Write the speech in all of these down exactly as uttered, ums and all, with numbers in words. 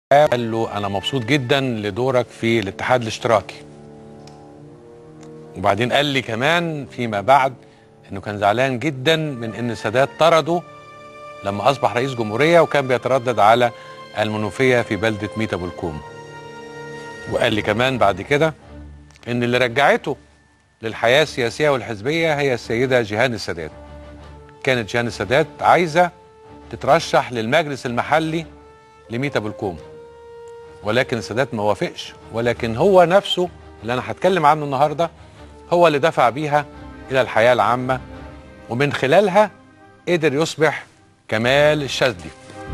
قال له أنا مبسوط جدا لدورك في الاتحاد الاشتراكي. وبعدين قال لي كمان فيما بعد إنه كان زعلان جدا من إن السادات طرده لما أصبح رئيس جمهورية وكان بيتردد على المنوفية في بلدة ميت أبو الكوم. وقال لي كمان بعد كده إن اللي رجعته للحياة السياسية والحزبية هي السيدة جيهان السادات. كانت جيهان السادات عايزة تترشح للمجلس المحلي لميت أبو الكوم، ولكن السادات ما وافقش، ولكن هو نفسه اللي أنا هتكلم عنه النهارده هو اللي دفع بيها إلى الحياة العامة، ومن خلالها قدر يصبح كمال الشاذلي.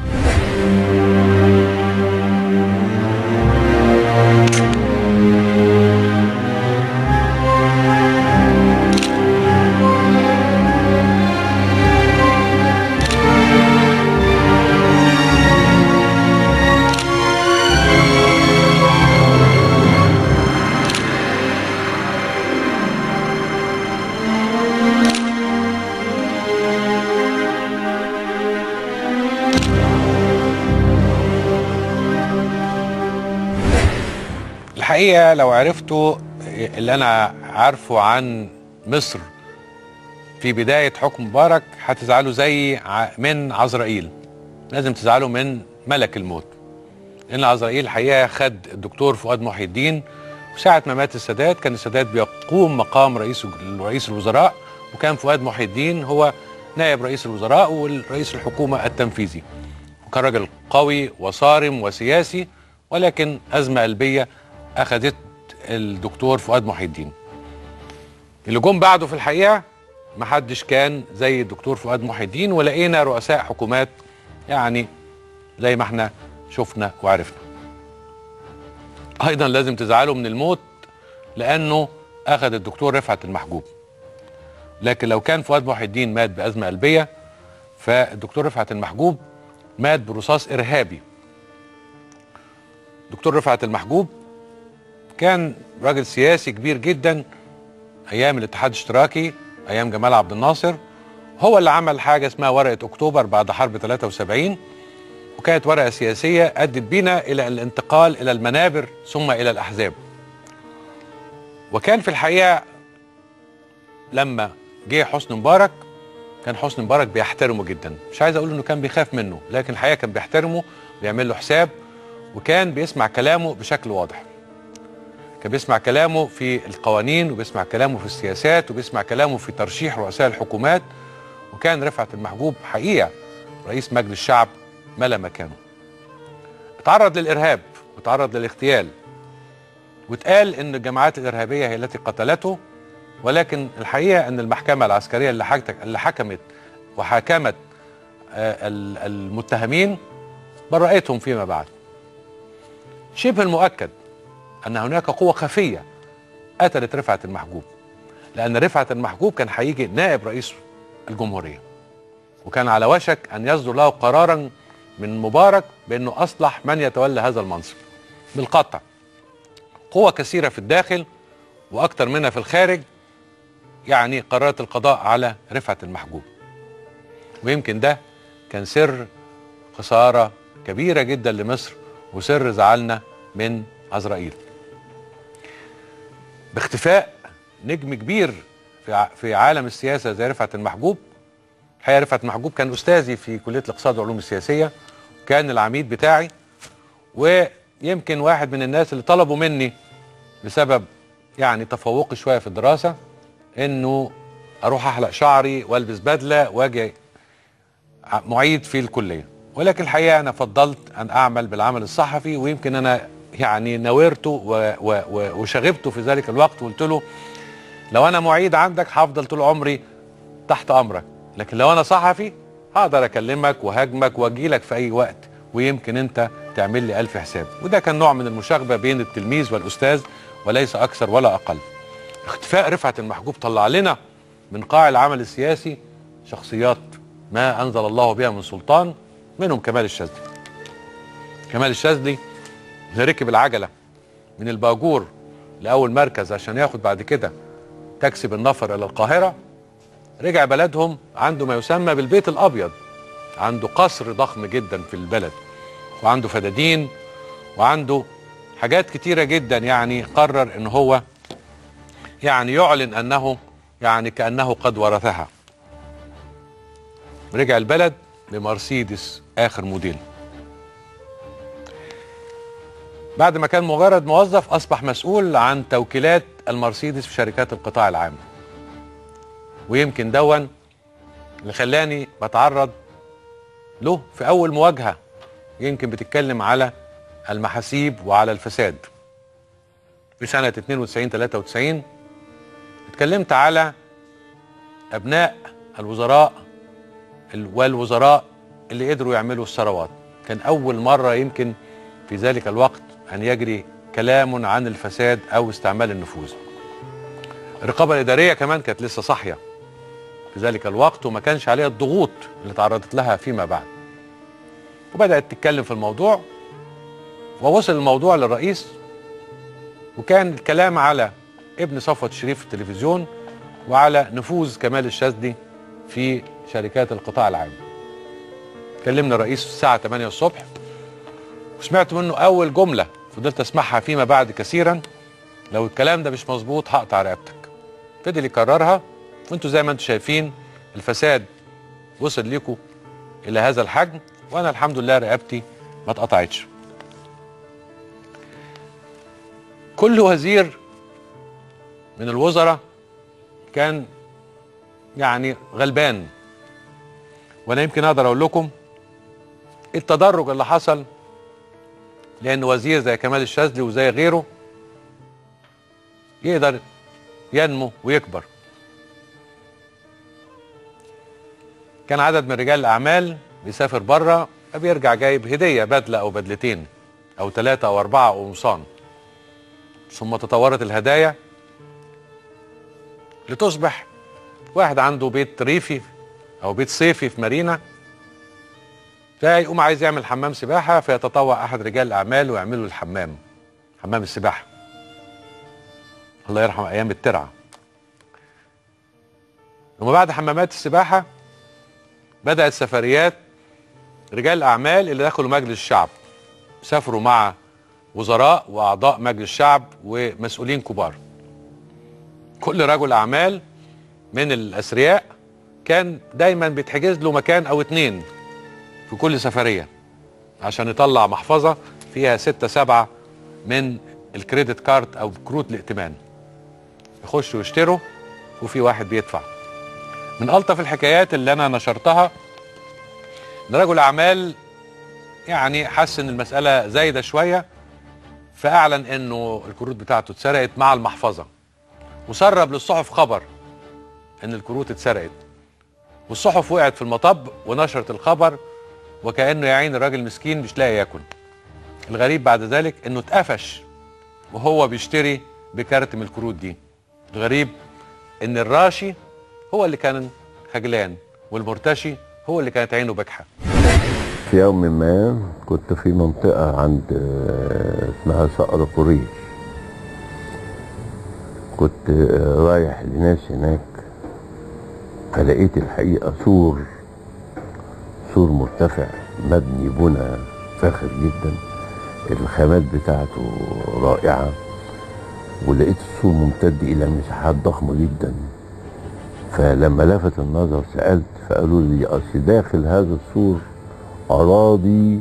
الحقيقة لو عرفتوا اللي أنا عارفه عن مصر في بداية حكم مبارك هتزعلوا زي من عزرائيل، لازم تزعلوا من ملك الموت. لأن عزرائيل الحقيقة خد الدكتور فؤاد محي الدين، وساعة ما مات السادات كان السادات بيقوم مقام رئيس رئيس الوزراء، وكان فؤاد محي الدين هو نائب رئيس الوزراء ورئيس الحكومة التنفيذي، وكان راجل قوي وصارم وسياسي، ولكن أزمة قلبية أخذت الدكتور فؤاد محي الدين. اللي جم بعده في الحقيقة محدش كان زي الدكتور فؤاد محي الدين، ولقينا رؤساء حكومات يعني زي ما احنا شفنا وعرفنا. أيضا لازم تزعلوا من الموت لأنه أخذ الدكتور رفعت المحجوب، لكن لو كان فؤاد محي الدين مات بأزمة قلبية فالدكتور رفعت المحجوب مات برصاص إرهابي. الدكتور رفعت المحجوب كان راجل سياسي كبير جدا ايام الاتحاد الاشتراكي، ايام جمال عبد الناصر. هو اللي عمل حاجه اسمها ورقه اكتوبر بعد حرب ثلاثة وسبعين، وكانت ورقه سياسيه ادت بينا الى الانتقال الى المنابر ثم الى الاحزاب. وكان في الحقيقه لما جه حسني مبارك كان حسني مبارك بيحترمه جدا، مش عايز اقول انه كان بيخاف منه، لكن الحقيقه كان بيحترمه، بيعمل له حساب، وكان بيسمع كلامه بشكل واضح. كان بيسمع كلامه في القوانين، وبيسمع كلامه في السياسات، وبيسمع كلامه في ترشيح رؤساء الحكومات. وكان رفعت المحجوب حقيقة رئيس مجلس الشعب ملا مكانه. اتعرض للإرهاب وتعرض للاغتيال، واتقال ان الجماعات الإرهابية هي التي قتلته، ولكن الحقيقة ان المحكمة العسكرية اللي حكمت اللي حكمت وحاكمت المتهمين برأتهم فيما بعد. شبه المؤكد أن هناك قوة خفية قتلت رفعت المحجوب، لأن رفعت المحجوب كان هيجي نائب رئيس الجمهورية، وكان على وشك أن يصدر له قرارا من مبارك بأنه أصلح من يتولى هذا المنصب. بالقطع قوة كثيرة في الداخل وأكثر منها في الخارج يعني قررت القضاء على رفعت المحجوب، ويمكن ده كان سر خسارة كبيرة جدا لمصر وسر زعلنا من عزرائيل. باختفاء نجم كبير في في عالم السياسه زي رفعت المحجوب. الحقيقه رفعت المحجوب كان استاذي في كليه الاقتصاد والعلوم السياسيه، وكان العميد بتاعي، ويمكن واحد من الناس اللي طلبوا مني بسبب يعني تفوقي شويه في الدراسه انه اروح احلق شعري والبس بدله واجي معيد في الكليه، ولكن الحقيقه انا فضلت ان اعمل بالعمل الصحفي، ويمكن انا يعني ناورته وشغبته في ذلك الوقت، وقلت له لو انا معيد عندك هفضل طول عمري تحت امرك، لكن لو انا صحفي هقدر اكلمك وهاجمك واجي لك في اي وقت، ويمكن انت تعمل لي الف حساب. وده كان نوع من المشاغبه بين التلميذ والاستاذ وليس اكثر ولا اقل. اختفاء رفعت المحجوب طلع لنا من قاع العمل السياسي شخصيات ما انزل الله بها من سلطان، منهم كمال الشاذلي. كمال الشاذلي ركب العجلة من الباجور لأول مركز عشان ياخد بعد كده تاكسي بالنفر إلى القاهرة. رجع بلدهم عنده ما يسمى بالبيت الأبيض، عنده قصر ضخم جدا في البلد، وعنده فدادين وعنده حاجات كتيرة جدا، يعني قرر ان هو يعني يعلن انه يعني كأنه قد ورثها. رجع البلد بمرسيدس اخر موديل. بعد ما كان مجرد موظف اصبح مسؤول عن توكيلات المرسيدس في شركات القطاع العام. ويمكن دون اللي خلاني بتعرض له في اول مواجهة، يمكن بتتكلم على المحاسيب وعلى الفساد. في سنة اتنين وتسعين تلاتة وتسعين اتكلمت على ابناء الوزراء والوزراء اللي قدروا يعملوا الثروات. كان اول مرة يمكن في ذلك الوقت ان يجري كلام عن الفساد او استعمال النفوذ. الرقابة الادارية كمان كانت لسه صاحية في ذلك الوقت، وما كانش عليها الضغوط اللي تعرضت لها فيما بعد. وبدأت تتكلم في الموضوع، ووصل الموضوع للرئيس، وكان الكلام على ابن صفوت الشريف في التلفزيون وعلى نفوذ كمال الشاذلي في شركات القطاع العام. كلمنا الرئيس الساعة تمانية الصبح، وسمعت منه أول جملة فضلت أسمعها فيما بعد كثيرا: لو الكلام ده مش مظبوط هقطع رقبتك. فضل يكررها، وانتوا زي ما انتوا شايفين الفساد وصل لكم إلى هذا الحجم، وأنا الحمد لله رقبتي ما اتقطعتش. كل وزير من الوزراء كان يعني غلبان، وانا يمكن اقدر اقول لكم التدرج اللي حصل، لان وزير زي كمال الشاذلي وزي غيره يقدر ينمو ويكبر. كان عدد من رجال الاعمال بيسافر بره بيرجع جايب هديه، بدله او بدلتين او ثلاثه او اربعه قمصان. ثم تطورت الهدايا لتصبح واحد عنده بيت ريفي او بيت صيفي في مارينا، فيقوم عايز يعمل حمام سباحه، فيتطوع احد رجال الاعمال ويعمل له الحمام، حمام السباحه. الله يرحم ايام الترعه. وما بعد حمامات السباحه بدات سفريات رجال الاعمال اللي دخلوا مجلس الشعب، سافروا مع وزراء واعضاء مجلس الشعب ومسؤولين كبار. كل رجل اعمال من الاثرياء كان دايما بيتحجز له مكان او اتنين في كل سفريه، عشان يطلع محفظه فيها ستة سبعة من الكريدت كارد او كروت الائتمان، يخشوا يشتروا وفي واحد بيدفع. من الطف الحكايات اللي انا نشرتها ان رجل اعمال يعني حس ان المساله زايده شويه، فاعلن انه الكروت بتاعته اتسرقت مع المحفظه، وسرب للصحف خبر ان الكروت اتسرقت، والصحف وقعت في المطب ونشرت الخبر، وكانه يا عين الراجل مسكين مش لاقي ياكل. الغريب بعد ذلك انه اتقفش وهو بيشتري بكارت من الكروت دي. الغريب ان الراشي هو اللي كان خجلان، والمرتشي هو اللي كانت عينه بكحه. في يوم ما كنت في منطقة عند اسمها صقر قريش، كنت رايح لناس هناك، فلقيت الحقيقة سور سور مرتفع مبني بنى فاخر جدا، الخامات بتاعته رائعة، ولقيت السور ممتد إلى مساحات ضخمة جدا. فلما لفت النظر سألت، فقالوا لي أصل داخل هذا السور أراضي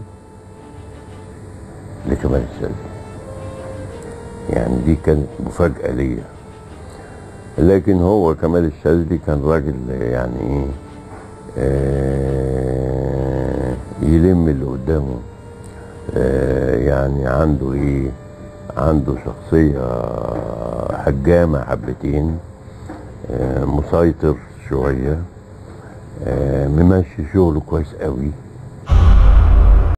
لكمال الشاذلي. يعني دي كانت مفاجأة ليا. لكن هو كمال الشاذلي كان راجل يعني ايه آه يلم اللي قدامه، آه يعني عنده ايه عنده شخصية حجامة حبتين، آه مسيطر شوية، آه ممشي شغله كويس قوي.